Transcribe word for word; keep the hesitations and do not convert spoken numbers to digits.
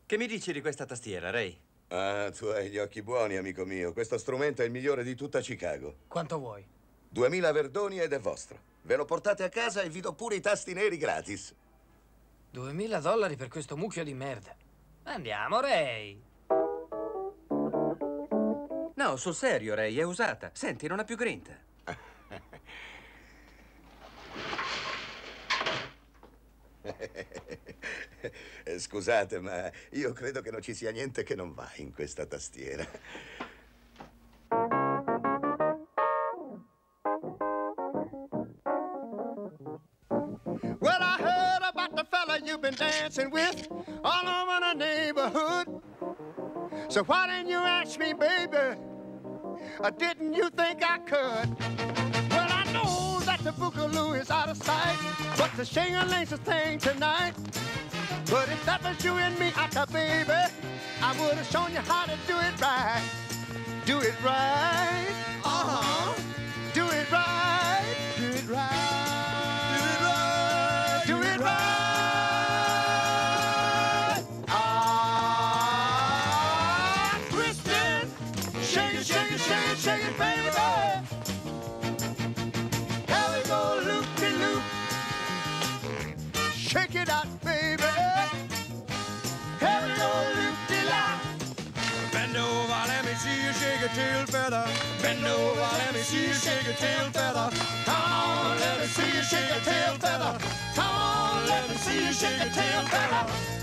Che mi dici di questa tastiera, Ray? Ah, tu hai gli occhi buoni, amico mio. Questo strumento è il migliore di tutta Chicago. Quanto vuoi? duemila verdoni ed è vostro. Ve lo portate a casa e vi do pure i tasti neri gratis. duemila dollari per questo mucchio di merda. Andiamo, Ray. No, sul serio, Ray, è usata. Senti, non ha più grinta. Scusate, ma io credo che non ci sia niente che non va in questa tastiera. Well, I heard about the fella you've been dancing with all over the neighborhood. So why didn't you ask me, baby? Or didn't you think I could? Well, I know that the boogaloo is out of sight, but the shing-a-ling's the thing tonight. But if that was you and me, Aka, baby, I would have shown you how to do it right. Do it right. Uh-huh. Do it right. Do it right. Do it right. Do it right. Ah, twist it. Shake it, shake it, shake it, shake it, baby. Here we go, loop-de-loop. Shake it out, baby. Here we go, loop-de-lop. Bend over, let me see you shake your tail feather. Bend over, let me see you shake your tail feather. Come on, let me see you shake your tail feather. Come on, let me see you shake your tail feather.